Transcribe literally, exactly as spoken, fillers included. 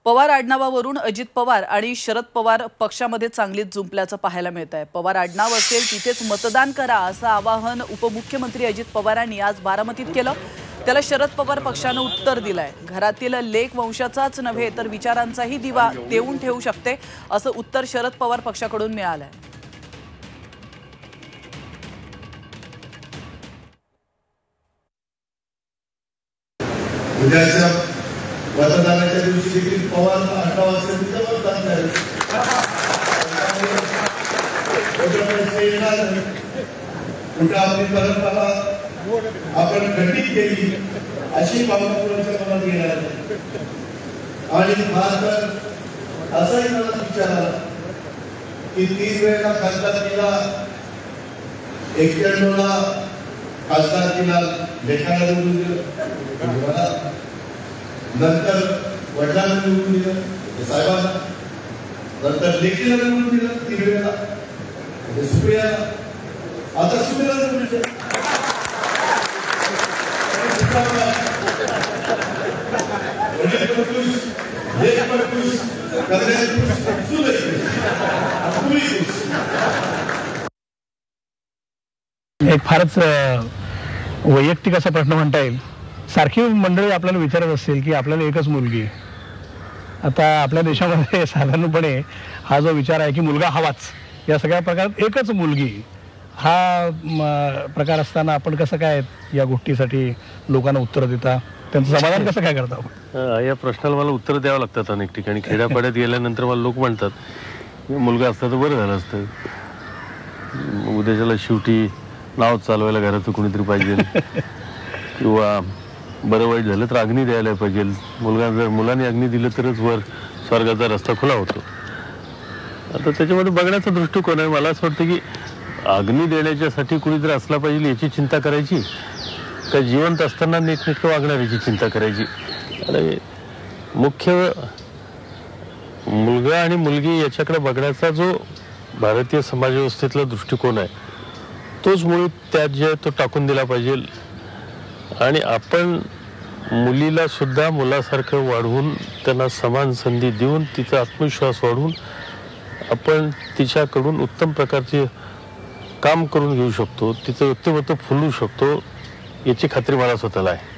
पवार आडनावावरून अजित पवार आणि शरद पवार पक्षामध्ये चांगलीच जुंपल्याचं पाहायला मिळत आहे। पवार आडनाव असेल तिथेच मतदान करा असं आवाहन उपमुख्यमंत्री अजित पवारांनी आज बारामतीत केलं। त्याला शरद पवार पक्षाने उत्तर दिलंय। घरातील लेक वंशाचाच नव्हे तर विचारांचाही दिवा देऊन ठेवू शकते असं उत्तर शरद पवार पक्षाकडून मिळालंय। उद्याच्या मतदानाच्या दिवशी देखील पवार अठरा वाजता तिथं मतदान करेल। कुठं आपली परंपरा आपण खंडित केली अशी भावना कोणाच्या मनात येणार नाही। आणि हा तर असाही मला विचार आला की तीन वेळेला खासदार केला, एक्क्याण्णवला खासदार केला, लेखाला निवडून दिलं, नंतर वडिलांना निवडून दिलं, साहेबांना, नंतर लेखीला निवडून दिलं तीन वेळेला, सुप्रियाला, आता सुप्रियाला निवडून दिलं। एक फारच वैयक्तिक असा प्रश्न म्हणता येईल। सारखी मंडळी आपल्याला विचारत असतील की आपल्याला एकच मुलगी, आता आपल्या देशामध्ये साधारणपणे हा जो विचार आहे की मुलगा हवाच, या सगळ्या प्रकारात एकच मुलगी हा प्रकार असताना आपण कसं काय या गोष्टीसाठी लोकांना उत्तर देता, त्यांचं समाधान कसं काय करता? या प्रश्नाला मला उत्तर द्यावं लागतात अनेक ठिकाणी। खेड्यापाड्यात गेल्यानंतर मला लोक म्हणतात मुलगा असता तर बरं झालं असतं, उद्याच्याला शेवटी नाव चालवायला घराचं कोणीतरी पाहिजे, किंवा बरं वाईट झालं तर अग्नी द्यायला पाहिजे। मुलगा जर मुलाने अग्नी दिलं तरच वर स्वर्गाचा रस्ता खुला होतो। आता त्याच्यामध्ये बघण्याचा दृष्टिकोन आहे। मला असं वाटतं की अग्नी देण्याच्यासाठी कुणीतरी असला पाहिजे याची चिंता करायची, का जिवंत असताना नीटनेटकं वागणाऱ्याची चिंता करायची? आणि मुख्य मुलगा आणि मुलगी याच्याकडे बघण्याचा जो भारतीय समाजव्यवस्थेतला दृष्टिकोन आहे तोच मुळी त्यात जे तो टाकून दिला पाहिजे। आणि आपण मुलीला सुद्धा मुलासारखं वाढवून त्यांना समान संधी देऊन तिचा आत्मविश्वास वाढवून आपण तिच्याकडून उत्तम प्रकारचे काम करून घेऊ शकतो, तिचं व्यक्तिमत्व फुलवू शकतो याची खात्री मला स्वतःला आहे।